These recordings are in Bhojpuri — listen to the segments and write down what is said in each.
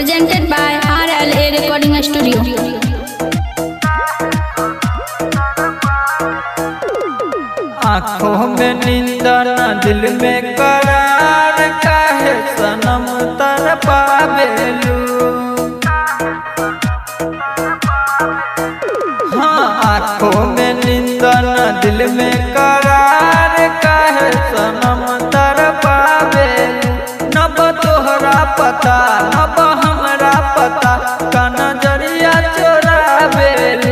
presented by RLA Recording Studio. आँखों में नींद न दिल में करार, काहे सनम तरपावेलू। हाँ, आँखों में नींद न दिल में करार, काहे सनम तरपावेलू। नब तोहरा पता नब हमरा पता, का नजरिया चोरावेलू।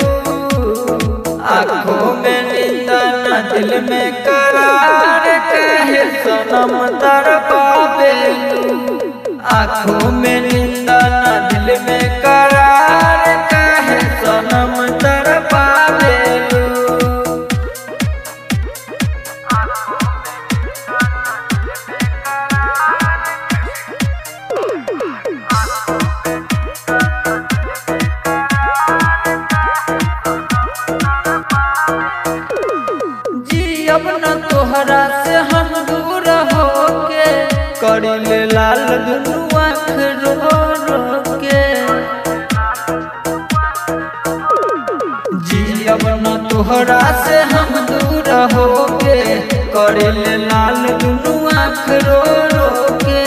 आँखों में नींद न दिल में करार, काहे सनम तरपावेलू। आँखों में नींद न दिल में करार, काहे सनम तरपावेलू। अब न तोहरा से हम दूर होके, करिले लाल दुनू आँख रो रो के। जी अब न तोहरा से हम दूर होके, करिले लाल दुनू आँख रो रो के।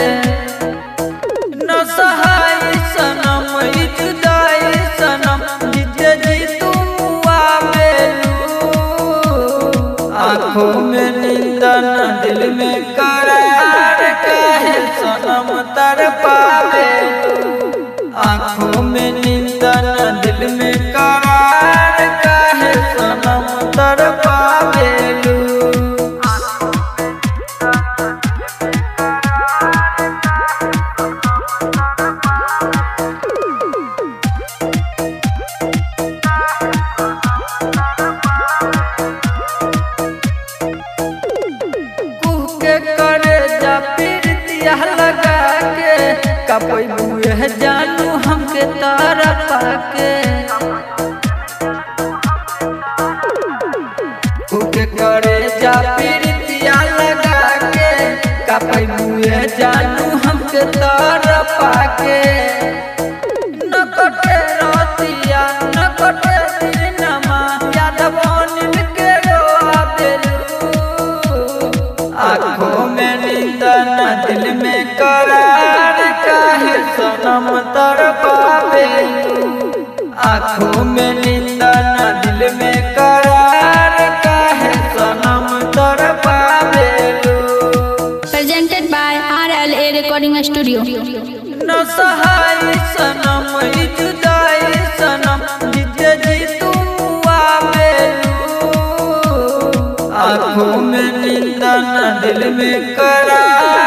न सहाय सनम ई जुदाई सनम, जीते जी तुम आवेलू। आँखों में नींद न दिल में करार, काहे सनम तरपावेलू। आँखों में नींद न दिल में करार, काहे सनम तरपावेलू। करे जा पीरतिया लगा के, कपई बुए जानू हमके तारा पाके। उके करे जा पीरतिया लगा के, कपई बुए जानू हमके तारा पाके। न कटे रातिया न कटे दिनमा, यादव अनिल के रोआवेलू। आँखों में नींद न दिल में करार, काहे सनम तरपावेलू। आँखों में नींद न दिल में करार, काहे सनम तरपावेलू। Presented by RLA Recording Studio. न सहाय सनम ई जुदाई सनम, जीते जी तुम आवेलू। आँखों में नींद न दिल में करार,